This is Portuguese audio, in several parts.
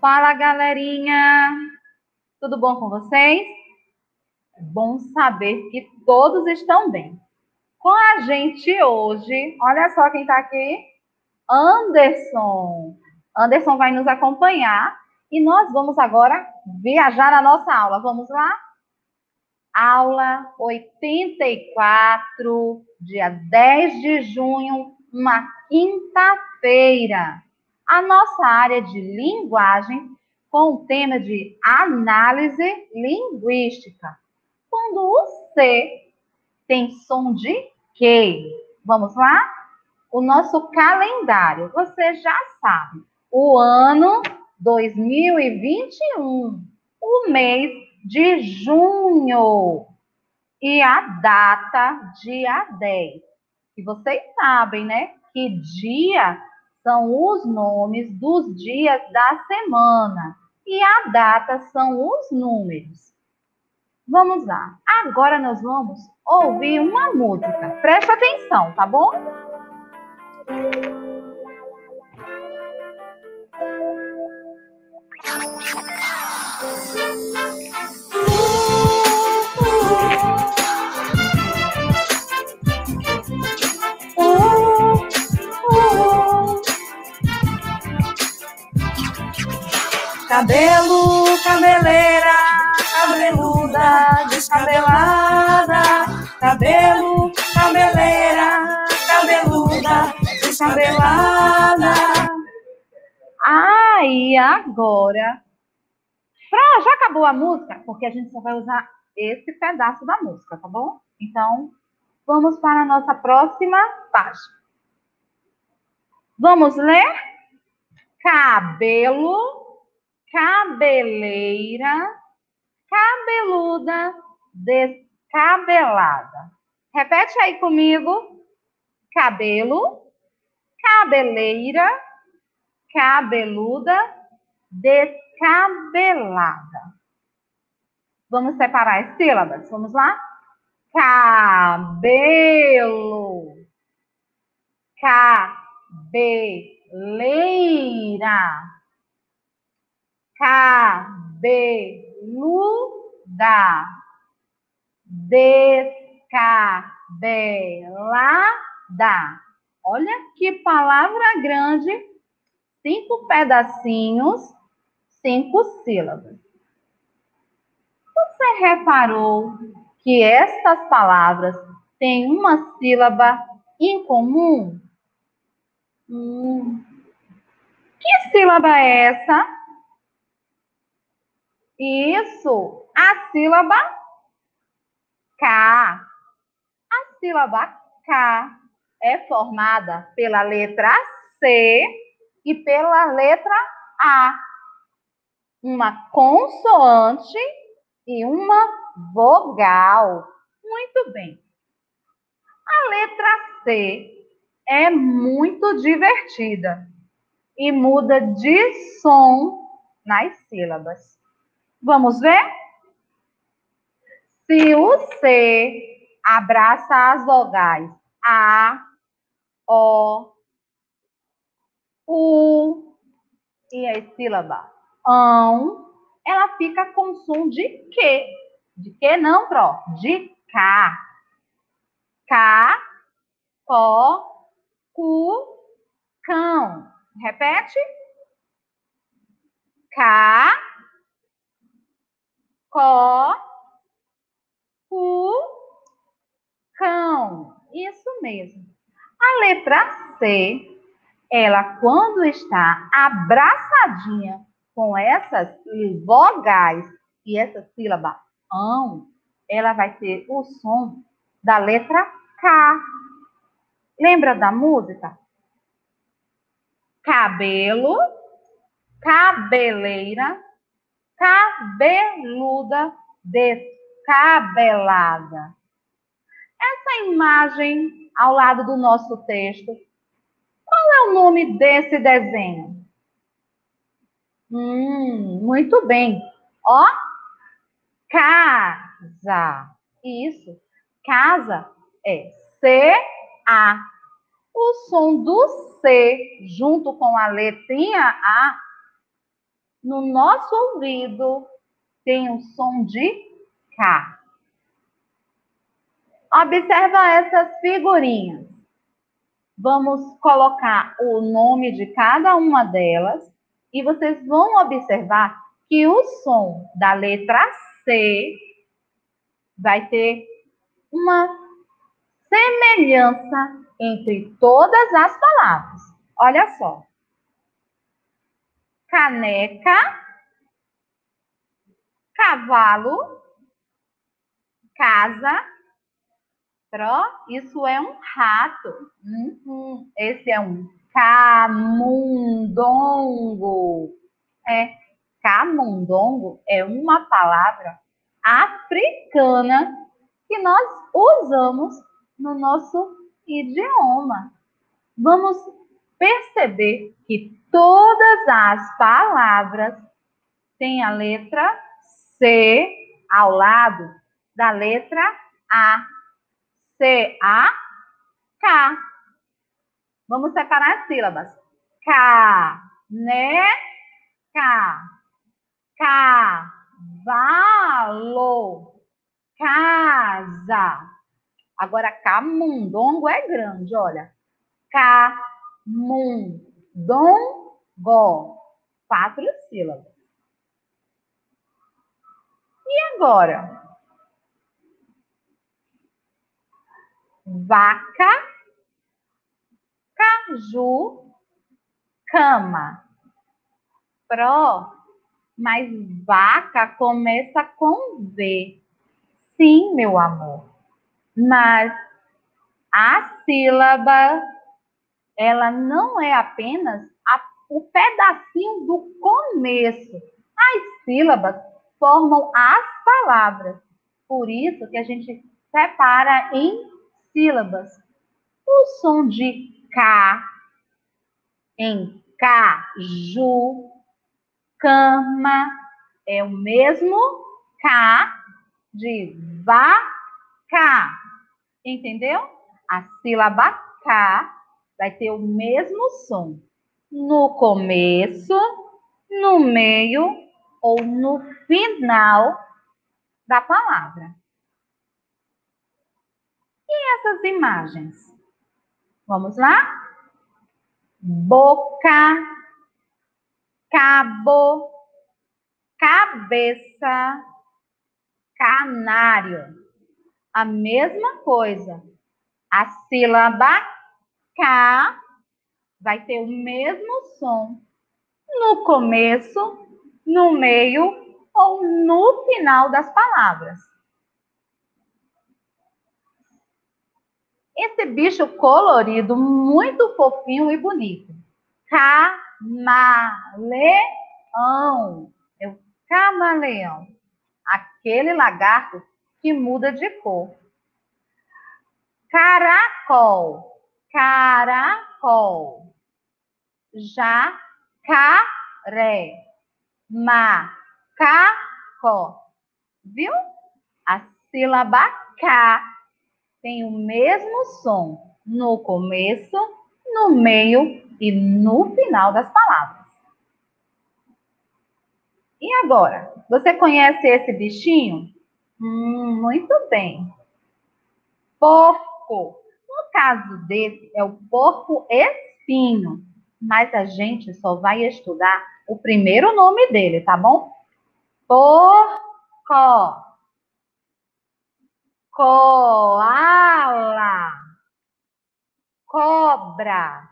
Fala, galerinha! Tudo bom com vocês? É bom saber que todos estão bem. Com a gente hoje, olha só quem está aqui, Anderson. Anderson vai nos acompanhar e nós vamos agora viajar na nossa aula. Vamos lá? Aula 84, dia 10 de junho, uma quinta-feira. A nossa área de linguagem com o tema de análise linguística. Quando o C tem som de Q. Vamos lá? O nosso calendário, você já sabe. O ano 2021, o mês de junho e a data, dia 10. E vocês sabem, né, que dia são os nomes dos dias da semana e a data são os números. Vamos lá. Agora nós vamos ouvir uma música. Presta atenção, tá bom? Cabelo, cabeleira, cabeluda, descabelada. Cabelo, cabeleira, cabeluda, descabelada. E agora? Já acabou a música? Porque a gente só vai usar esse pedaço da música, tá bom? Então, vamos para a nossa próxima página. Vamos ler? Cabelo, cabeleira, cabeluda, descabelada. Repete aí comigo. Cabelo, cabeleira, cabeluda, descabelada. Vamos separar as sílabas. Vamos lá? Cabelo, cabeleira, cabeluda, descabelada. Olha que palavra grande, 5 pedacinhos, 5 sílabas. Você reparou que estas palavras têm uma sílaba em comum? Que sílaba é essa? Isso, a sílaba K. A sílaba K é formada pela letra C e pela letra A. Uma consoante e uma vogal. Muito bem. A letra C é muito divertida e muda de som nas sílabas. Vamos ver? Se o C abraça as vogais A, O, U e a sílaba ão, ela fica com som de Q. De Q não, Pro? De K. K, Có, Cu, Cão. Repete. K, Có, Cu, Cão. Isso mesmo. A letra C, ela quando está abraçadinha com essas vogais e essa sílaba ão, ela vai ter o som da letra K. Lembra da música? Cabelo, cabeleira, cabeluda, descabelada. Essa imagem ao lado do nosso texto, qual é o nome desse desenho? Muito bem. Ó, casa. Isso. Casa é C-A. O som do C junto com a letrinha A no nosso ouvido tem o som de K. Observa essas figurinhas. Vamos colocar o nome de cada uma delas e vocês vão observar que o som da letra C vai ter uma semelhança entre todas as palavras. Olha só. Caneca, cavalo, casa. Isso é um rato. Esse é um camundongo. Camundongo é uma palavra africana que nós usamos no nosso idioma. Vamos perceber que todas as palavras têm a letra C ao lado da letra A. C-A-K. Vamos separar as sílabas. Caneca, cavalo, casa. Agora, camundongo é grande, olha. Camundongo. 4 sílabas. E agora? Vaca, caju, cama. Mas vaca começa com V. Sim, meu amor. Mas a sílaba, ela não é apenas o pedacinho do começo. As sílabas formam as palavras. Por isso que a gente separa em sílabas. O som de K em caju, cama, é o mesmo K de vaca. Entendeu? A sílaba K vai ter o mesmo som no começo, no meio ou no final da palavra. E essas imagens? Vamos lá? Boca, cabo, cabeça, canário. A mesma coisa. A sílaba K vai ter o mesmo som no começo, no meio ou no final das palavras. Esse bicho colorido, muito fofinho e bonito. Camaleão. É o camaleão. Aquele lagarto que muda de cor. Caracol. Caracol. Jacaré. Macaco. Viu? A sílaba K tem o mesmo som no começo, no meio e no final das palavras. E agora? Você conhece esse bichinho? Muito bem. Porco. No caso desse, é o porco-espinho. Mas a gente só vai estudar o primeiro nome dele, tá bom? Porco. Coala, cobra,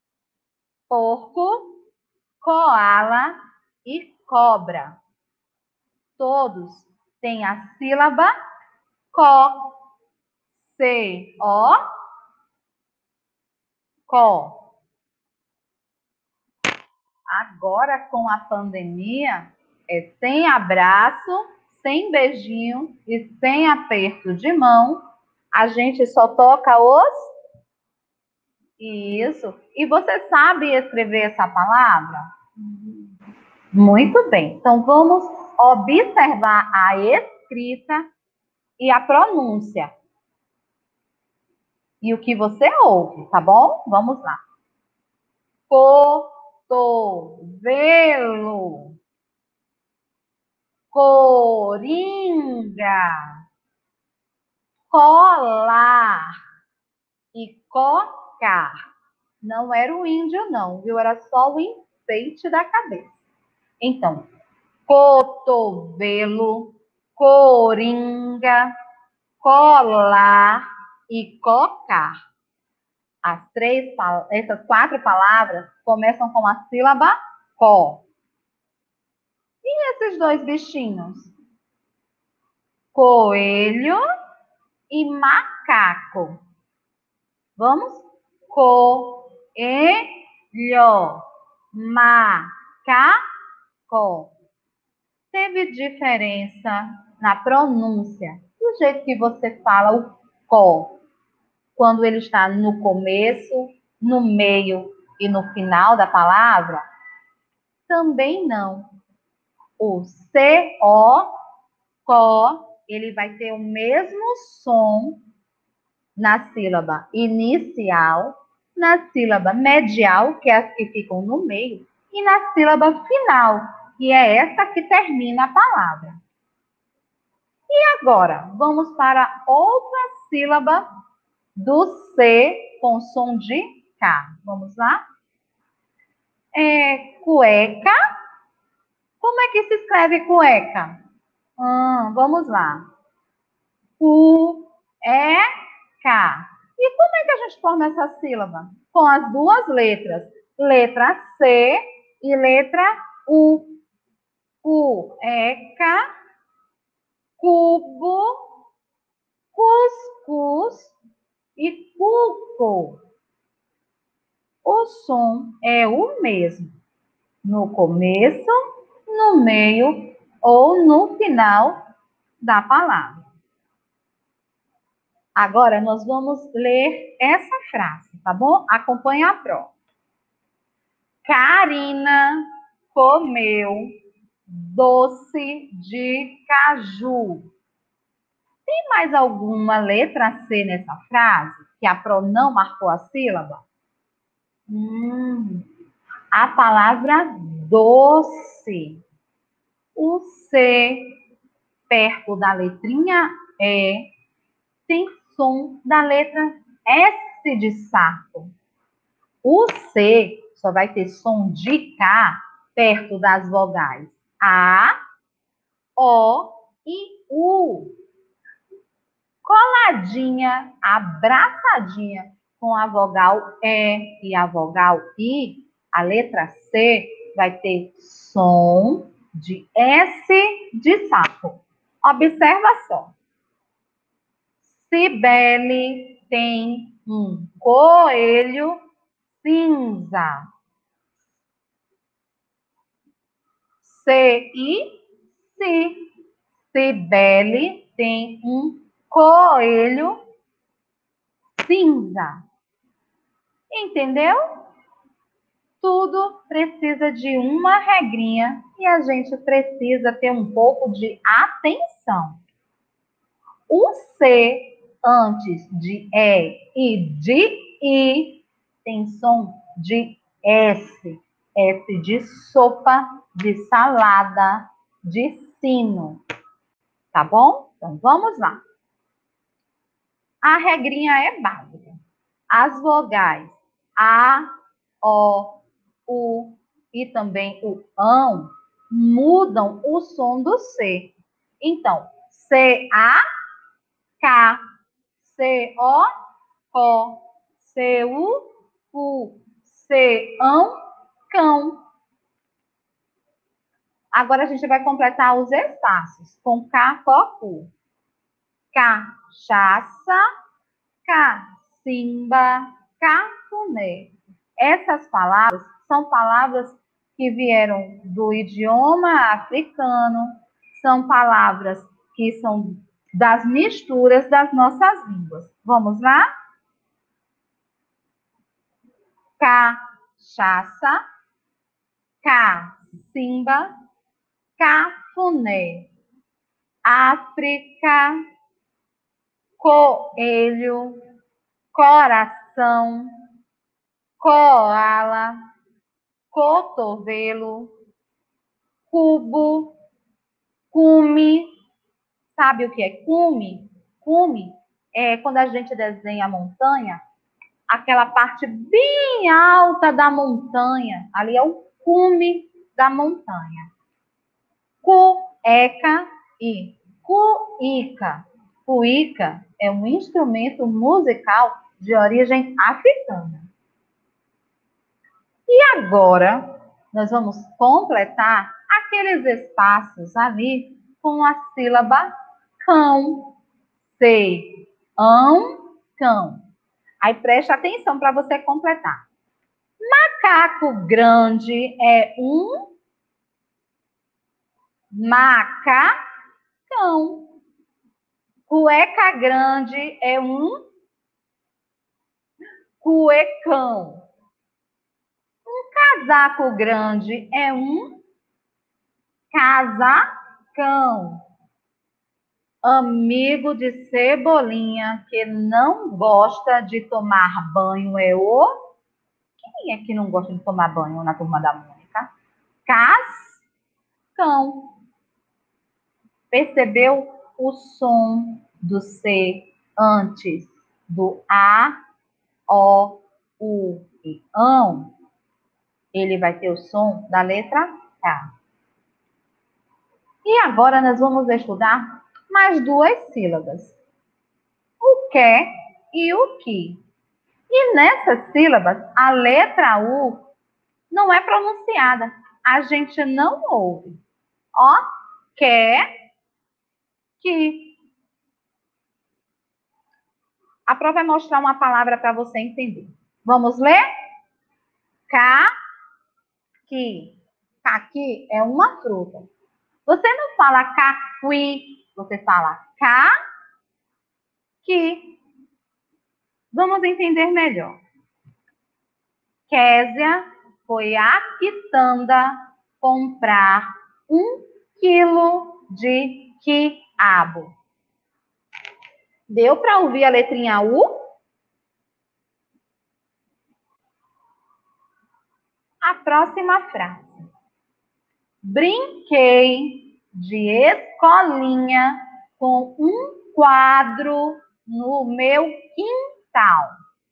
porco, coala e cobra. Todos têm a sílaba có, C-O, có. Agora, com a pandemia, é sem abraço, sem beijinho e sem aperto de mão. A gente só toca os... Isso. E você sabe escrever essa palavra? Muito bem. Então, vamos observar a escrita e a pronúncia. E o que você ouve, tá bom? Vamos lá. Cotovelo. Colar e cocar. Não era o índio, não, viu? Era só o enfeite da cabeça. Então, cotovelo, coringa, colar e cocar. Essas 4 palavras começam com a sílaba có. E esses 2 bichinhos? Coelho e macaco. Vamos? Coelho, macaco. Teve diferença na pronúncia, do jeito que você fala o có, quando ele está no começo, no meio e no final da palavra? Também não. O CO, có, ele vai ter o mesmo som na sílaba inicial, na sílaba medial, que é as que ficam no meio, e na sílaba final, que é essa que termina a palavra. E agora, vamos para outra sílaba do C com som de K. Vamos lá? Cueca. Como é que se escreve cueca? Vamos lá. Cueca. E como é que a gente forma essa sílaba? Com as 2 letras. Letra C e letra U. Cueca, cubo, cuscuz e cuco. O som é o mesmo no começo, no meio ou no final da palavra. Agora, nós vamos ler essa frase, tá bom? Acompanhe a prova. Karina comeu doce de caju. Tem mais alguma letra C nessa frase que a Pro não marcou a sílaba? A palavra doce. O C, perto da letrinha E, tem som da letra S de sapo. O C só vai ter som de K perto das vogais A, O e U. Coladinha, abraçadinha com a vogal E e a vogal I, a letra C vai ter som de S de sapo. Observa só. Cibele tem um coelho cinza. C-I-C. Cibele tem um coelho cinza. Entendeu? Tudo precisa de uma regrinha e a gente precisa ter um pouco de atenção. O C antes de E e de I tem som de S. S de sopa, de salada, de sino. Tá bom? Então vamos lá. A regrinha é básica. As vogais A, O, U e também o ão mudam o som do C. Então, C-A, K, C-O, CO, C-U, U, C-ão, cão. Agora a gente vai completar os espaços com K, CO, U. Cachaça, cacimba, cafuné. Essas palavras são palavras que vieram do idioma africano, são palavras que são das misturas das nossas línguas. Vamos lá? Cachaça, cacimba, cafuné. África, coelho, coração, koala, cotovelo, cubo, cume, Sabe o que é cume? Cume é quando a gente desenha a montanha, aquela parte bem alta da montanha. Ali é o cume da montanha. Cueca e cuíca. Cuíca é um instrumento musical de origem africana. E agora, nós vamos completar aqueles espaços ali com a sílaba cão. C, ão, cão. Aí preste atenção para você completar. Macaco grande é um macacão. Cueca grande é um cuecão. Um casaco grande é um casacão. Amigo de Cebolinha que não gosta de tomar banho é o... Quem é que não gosta de tomar banho na turma da Mônica? Cascão. Percebeu o som do C antes do A, O, U e ão? Ele vai ter o som da letra K. E agora nós vamos estudar mais duas sílabas. O que e o que. E nessas sílabas, a letra U não é pronunciada. A gente não ouve. Ó, que. A prova vai mostrar uma palavra para você entender. Vamos ler? Caqui. Caqui é uma fruta. Você não fala caqui, você fala caqui. Vamos entender melhor. Késia foi à quitanda comprar 1 quilo de quiabo. Deu para ouvir a letrinha U? A próxima frase. Brinquei de escolinha com um quadro no meu quintal.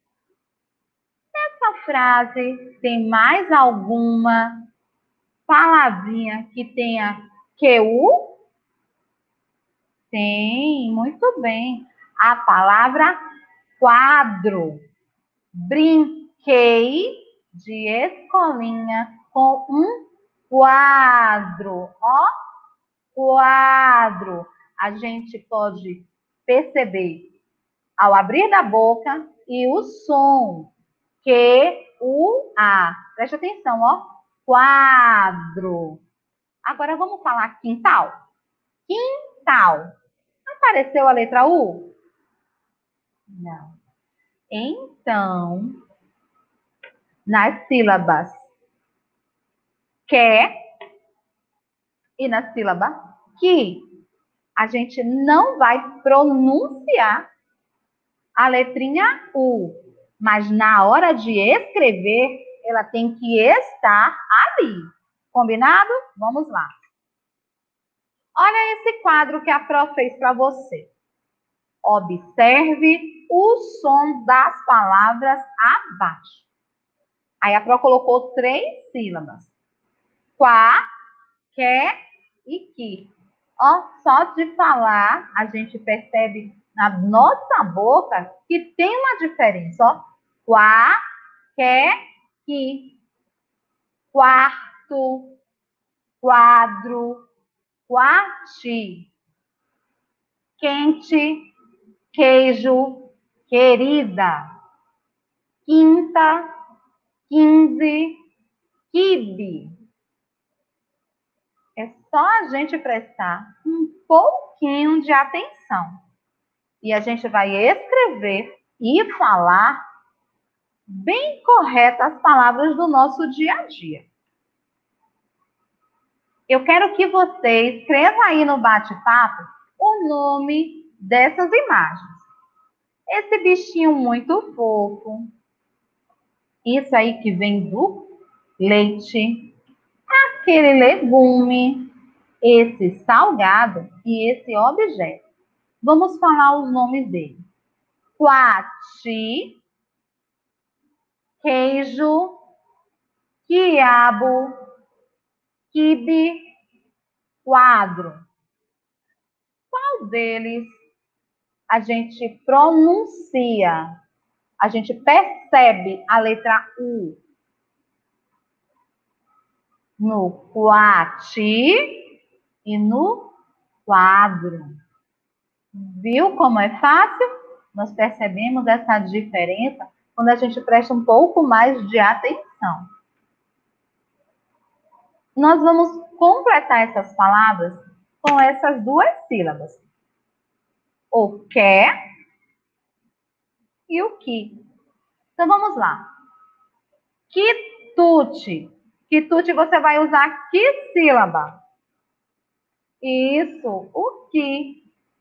Nessa frase tem mais alguma palavrinha que tenha QU? Tem, muito bem. A palavra quadro. Brinquei de escolinha com um quadro. Ó, quadro. A gente pode perceber ao abrir da boca e o som. Q-U-A. Preste atenção, ó. Quadro. Agora vamos falar quintal. Quintal. Apareceu a letra U? Não. Então, nas sílabas que e na sílaba que, a gente não vai pronunciar a letrinha U, mas na hora de escrever, ela tem que estar ali. Combinado? Vamos lá. Olha esse quadro que a Pró fez para você. Observe o som das palavras abaixo. Aí a Pró colocou 3 sílabas. Quá, que e que. Ó, só de falar, a gente percebe na nossa boca que tem uma diferença. Ó. Quá, que. Quarto, quadro, quati. Quente, queijo, querida. Quinta, 15, quibe. É só a gente prestar um pouquinho de atenção. E a gente vai escrever e falar bem corretas as palavras do nosso dia a dia. Eu quero que você escreva aí no bate-papo o nome dessas imagens. Esse bichinho muito fofo. Isso aí que vem do leite. Aquele legume. esse salgado e esse objeto. Vamos falar os nomes dele. Quati, queijo, quiabo, quibe, quadro. Qual deles a gente pronuncia, a gente percebe a letra U? No quati e no quadro. Viu como é fácil? Nós percebemos essa diferença quando a gente presta um pouco mais de atenção. Nós vamos completar essas palavras com essas duas sílabas. O quer e o que. Então, vamos lá. Quitute. Quitute você vai usar que sílaba? Isso, o que.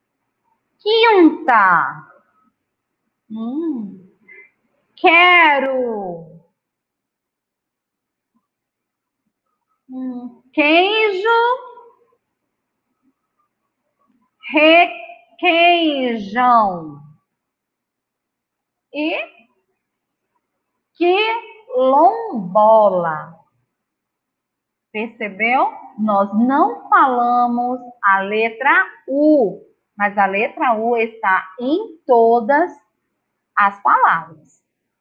Quinta. Quero. Queijo. Requeijão. E quilombola. Percebeu? Nós não falamos a letra U, mas a letra U está em todas as palavras.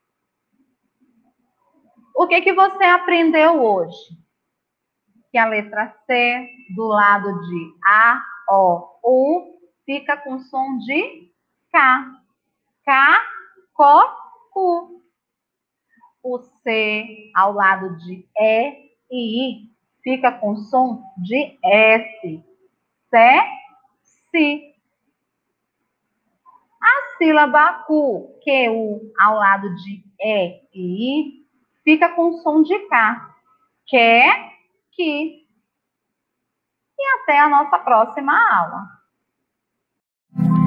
O que você aprendeu hoje? Que a letra C do lado de A, O, U fica com som de K. K, CO, Cu. O C ao lado de E e I fica com som de S. Se, si. A sílaba Cu, QU, ao lado de E e I, fica com som de K. Quer, que. E até a nossa próxima aula.